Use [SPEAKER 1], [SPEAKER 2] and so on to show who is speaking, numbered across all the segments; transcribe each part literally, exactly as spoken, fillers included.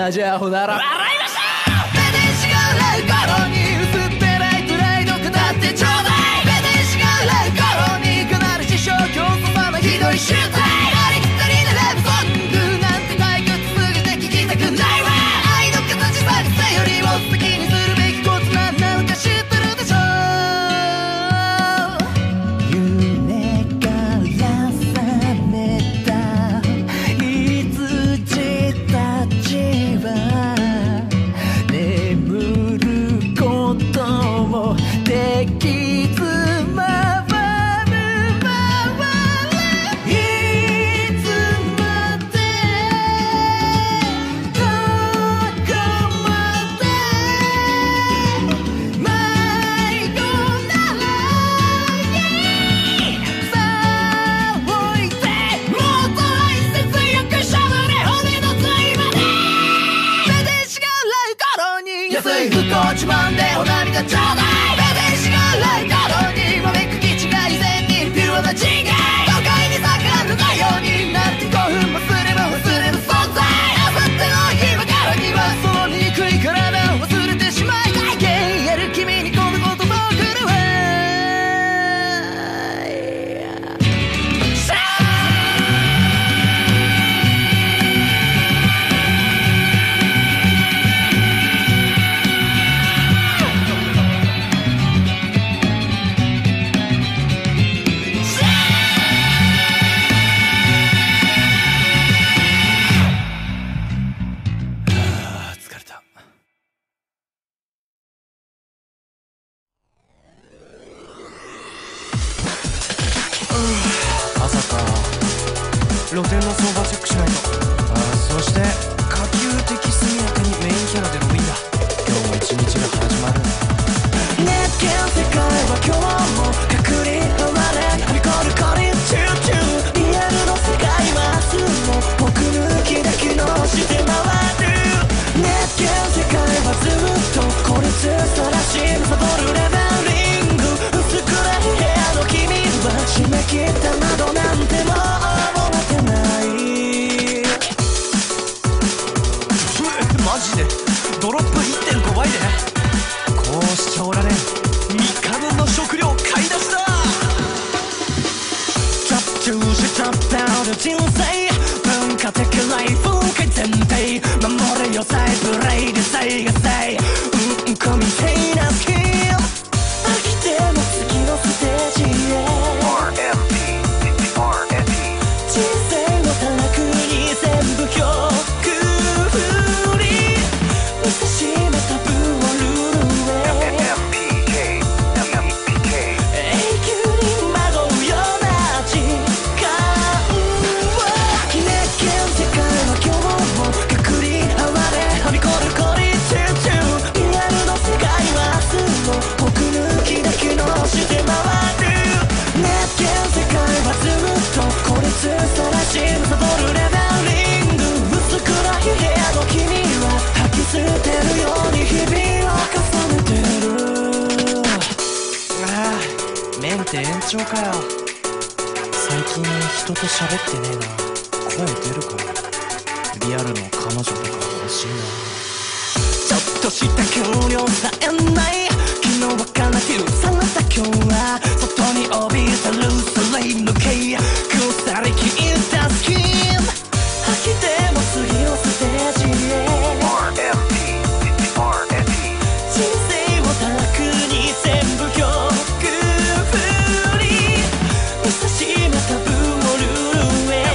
[SPEAKER 1] あじゃあほなら
[SPEAKER 2] 笑いました目でしがらう頃に薄っぺらいプライド語ってちょうだい目でしがらう頃にかなり自称競争さのひどい集大ありきたりなラブソングなんて退屈すぎて聞きたくないわ愛の形さくせよりも好きにするべきことなんなのか知ってるでしょ夢から覚めた羊たちは眠ることをできず回る回るいつまでどこまで迷子ならさあ置いてもっと愛切よくしゃぶれ骨の髄まで目でしがらう頃に安い不幸自慢でお涙ちょうだい目でしがらう頃にわめく気違い善にピュアな人間都会に盛んなようになんて興奮もすれば忘れる存在あさっての今からにはその醜い体を忘れてしまいたい言える君にこの言葉をくるわさあ疲れた
[SPEAKER 3] 朝か。露店の相場チェックしないと。ああ、そして可及的速やかにメインキャラでログインだ。今日も一日が始まる。
[SPEAKER 2] 熱狂世界は今日も隔離生まれはびこるコリンチューチューリアルの世界は明日も僕抜きだけのして回る熱狂世界はずっと孤立さらしむサボるレベリング薄暗い部屋の君は締め切った窓なんてもう終わってない
[SPEAKER 3] マジでドロップ いってんご 倍でこうしちゃおられん。みっかぶんの食料買い出しだ。
[SPEAKER 2] 集中しちゃってる人生文化的ライフ改善点守れよ再プレイで再が再うんこみたいなスキル飽きても次のステージへ アールエムピー アールエムピー 人生のたらくに全部曲振り見せしめたブーをルールへ永久にまごうような時間を熱狂世界は今日も隔離はまれはびこるコリチューチューリアルの世界は明日も僕抜きだけのして回る熱狂世界はずっと孤立さらしむサボるレベリング薄暗い部屋の君は吐き捨てるように日々を重ねてる
[SPEAKER 3] ああ、メンテ延長かよ。最近人と喋ってねえな。声出るかな。リアルの彼女とか欲しいな。
[SPEAKER 2] ちょっとした距離をさえない昨日はかなりされた今日は外に怯えたルースレイムの毛腐りきったスキン飽きても次のステージへ アールエムピー アールエムピー 人生を堕落に全部曲振り見せしめたブーをルールへ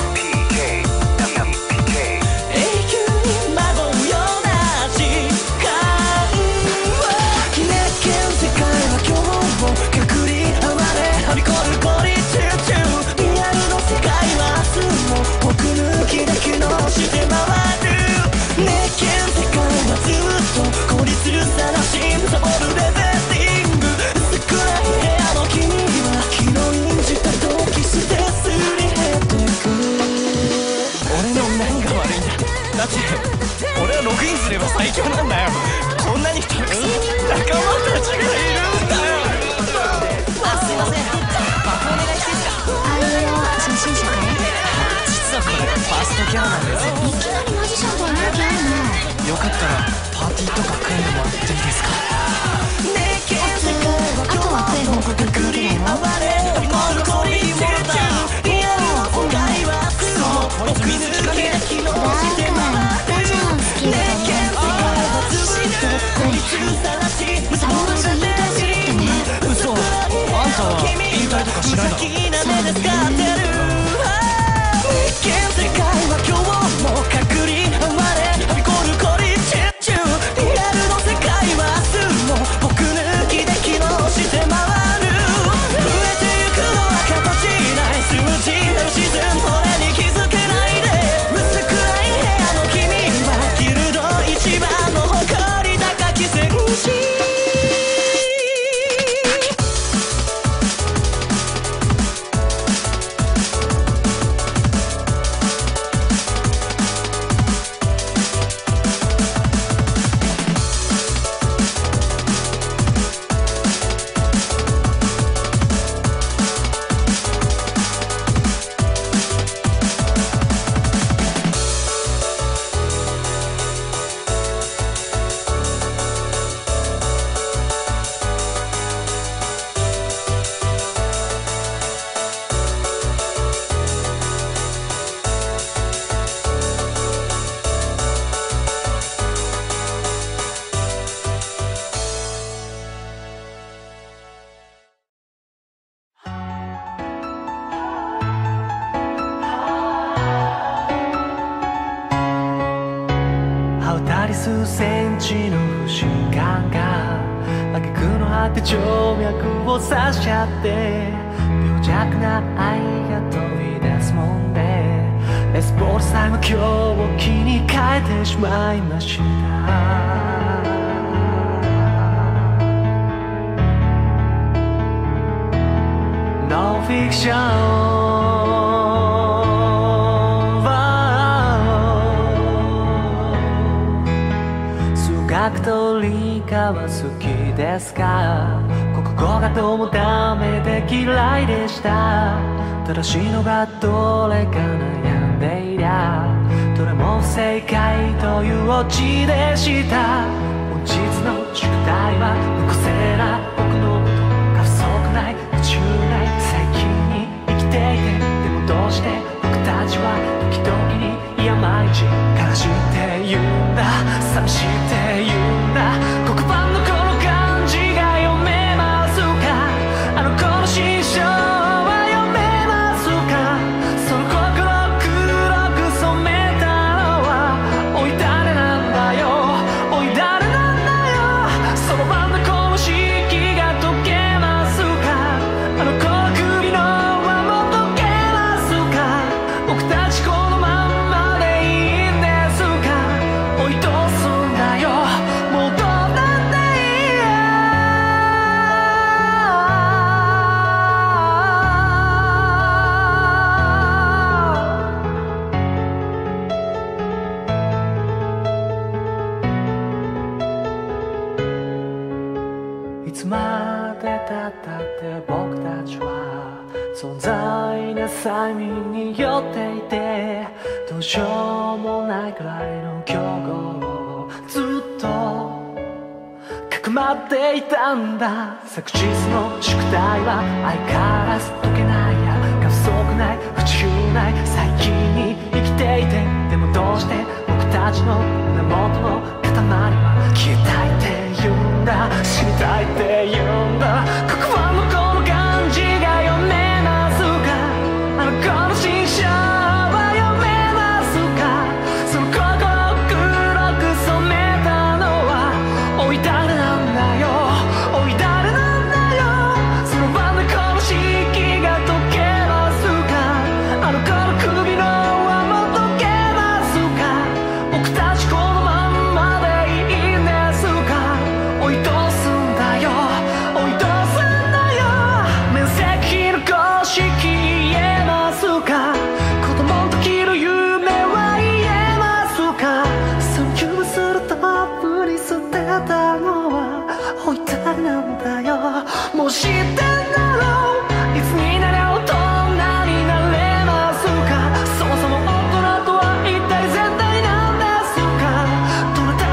[SPEAKER 2] 永久にまごうような時間を熱狂世界は今日も隔離はまれはびこるコリチューチューリアルの世界は明日も僕抜きだけのして回る熱狂世界はずっと孤立さらしむサボるレベリング薄暗い部屋の君は昨日演じた同期してすり減ってく
[SPEAKER 3] 俺の何が悪いんだ。だって俺はログインすれば最強なんだよ。こんなにたくさん仲間たちがいるんだよ。
[SPEAKER 2] あ、すいませんバカお願いしていいですか。あいよ初心者かい。
[SPEAKER 3] 実はこれファーストキャラなんですよ。
[SPEAKER 4] いきなりマジシャンとは勇気あるね。
[SPEAKER 3] よかったらパーティーとか組んでもらっていいですか？
[SPEAKER 1] あとは声報告だけだよ。
[SPEAKER 2] こいつ水着かけ
[SPEAKER 1] だから言ったじゃん、好きだと思って。さもそ引退するってね。
[SPEAKER 3] 嘘、あんたは引退とかしないだろ。
[SPEAKER 2] 世界は今日も隔離生まれはびこるコリチュチュリアルの世界は明日も僕抜きで機能して回る。増えてゆくのは形ない数字なるシーズン、それに気づけないで薄暗い部屋の君はギルド一番の誇り高き戦士。数センチの不信感が挙句の果て静脈を刺しちゃって、病弱な愛が飛び出すもんで、レスポールさえも今日を気に変えてしまいました。ノンフィクション学と理科は好きですか？国語がどうもダメで嫌いでした。正しいのがどれか悩んでいりゃどれも不正解というオチでした。本日の宿題は残せない僕のことが不足ない宇宙ない最近に生きていて、でもどうして僕たちは時々にいや毎日悲しいって言うんだ、寂しいって言うんだ。黒板のこの漢字が読めますか？あの子の心象は読めますか？その心黒く染めたのはおい誰なんだよ、おい誰なんだよ。その晩のこの式が解けますか？あの子の首の輪も解けますか？僕たちこのまんまでいいんですか？おいどうすんだよ、もうどうなんだいや。いつまでたったって僕たちは存在な催眠に酔っていて、どうしようもないくらいの競合をずっとかくまっていたんだ。昨日の宿題は相変わらず解けないや過不足ない不自由ない最近に生きていて、でもどうして僕たちの胸元の塊は消えたいって言うんだ、死にたいって言うんだ。黒板のこの漢字が読めますか？あの子の心象は読めますか？その心黒く染めたのはおい誰なんだよ、おい誰なんだよ。その晩のこの式が解けますか？あの子の首の輪も解けますか？僕たちこのまんまでいいんですか？おいどうすんだよ、おいどうすんだよ。面積の公式言えますか？子供の時の夢は言えますか？その夢するたぶり捨てたのはおい誰なんだよ、もう知ってんだろう。いつになりゃ大人になれますか？そもそも大人とは一体絶対なんですか？どなた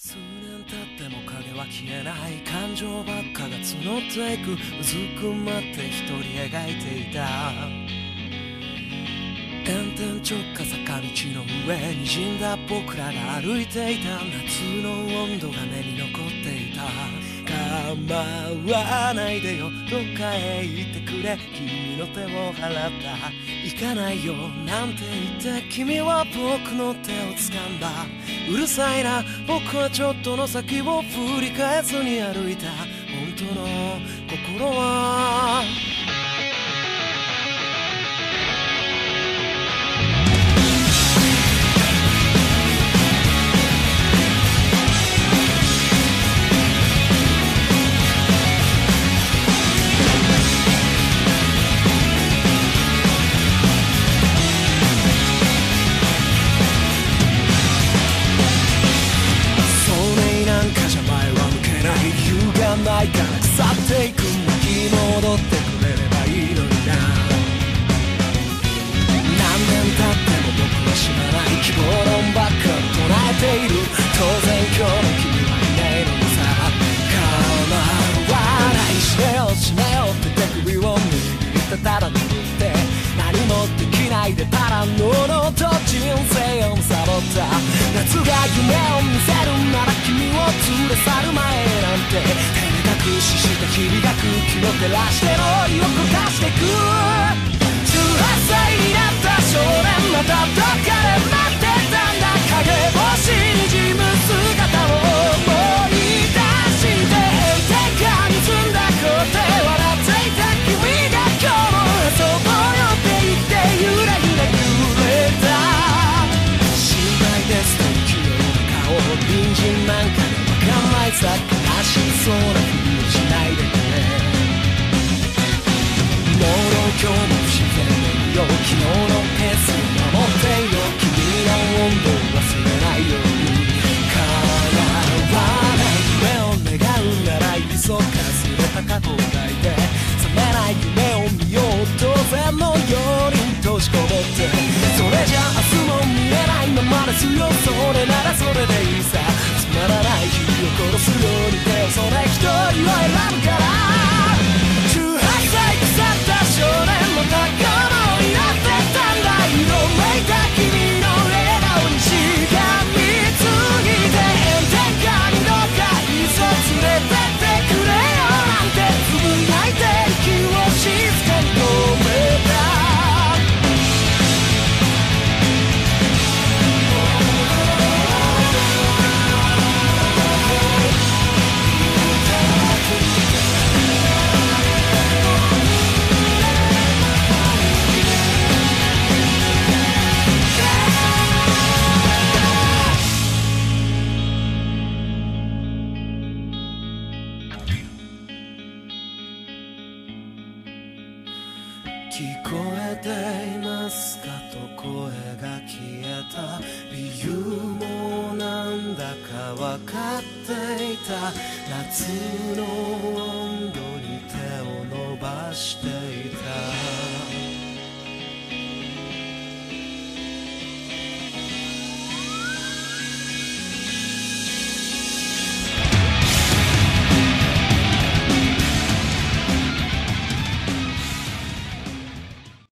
[SPEAKER 2] 数年経っても影は消えない感情ばっかが募っていく、うずくまって一人描いていた。炎天直下坂道の上にじんだ僕らが歩いていた。夏の温度が目に残っていた。構わないでよ、どっかへ行ってくれ、君の手を払った。行かないよなんて言って君は僕の手を掴んだ。うるさいな、僕はちょっとの先を振り返ずに歩いた。本当の心はないから腐っていく、巻き戻ってくれればいいのにな。何年経っても僕は知らない希望論ばっかり唱えている。当然今日の君はいないのにさ。構わないしねよしねよって手首を握ってただ眠って何もできないでただのろと人生をサボった。夏が夢を見せるなら君を連れ去る前なんて隠しした日々が空気を照らして脳裏を焦がしてく。じゅうはっさいになった少年、またどっかで待ってたんだ。影星にじむ姿を思い出して炎天下に澄んだ校庭笑っていた君が今日も遊ぼうよって言ってゆらゆら揺れた。心配ですと息の中を隣人なんかでわかんないさ、悲しそうなしないでくれ。もう今日も不自然でいいよ、昨日のペースを守っていよ。君の温度を忘れないように。叶わない夢を願うならいっそかすれた過去を抱いて覚めない夢を見よう。当然のように閉じこもって、それじゃ明日も見えないままですよ。それならそれでいいさ。つまらない日々を殺すように手をそれ一人を選ぶから。じゅうはっさい腐った少年、また今日もいらってたんだ。色めいた君の笑顔にしがみついて炎天下にどっかいっそ連れてってくれよなんてつぶやいて息を静かに止めた。聞こえていますかと声が消えた。理由もなんだか分かっていた。夏の温度に手を伸ばして